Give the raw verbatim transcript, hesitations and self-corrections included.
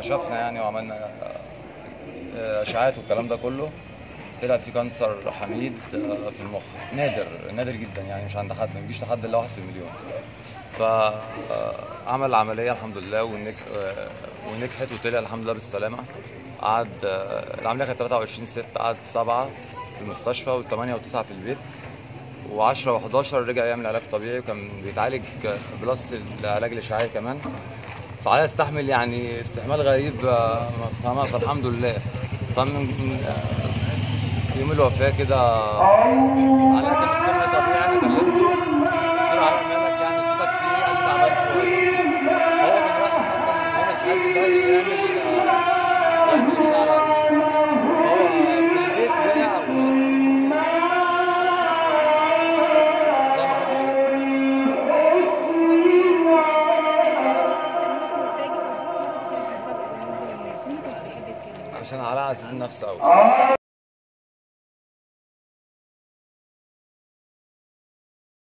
كشفنا يعني وعملنا اشعاعات والكلام ده كله، طلع في كانسر حميد في المخ، نادر نادر جدا يعني، مش عند حد، ما بيجيش لحد الا واحد في المليون. فعمل العمليه الحمد لله ونج... ونجحت وطلع الحمد لله بالسلامه. قعد العمليه كانت تلاتة وعشرين ستة، قعد سبعة في المستشفى وثمانية وتسعة في البيت، وعشرة وحداشر رجع يعمل علاج طبيعي، وكان بيتعالج بلس العلاج الاشعاعي كمان. فعلى استحمل يعني استحمال غريب، فاهمة؟ فالحمد لله. فمن يوم الوفاة كده علاء كان الصبح طبيعي، انا كلمته قلت له علاء مالك يعني صوتك فيه؟ قال لي تعبان شوية. فهو كان رايح اصلا يوم الحد ده يعمل يعمل اشعة، فهو في البيت وقع ومات. لا ما حدش عشان علاء عزيز النفس قوي.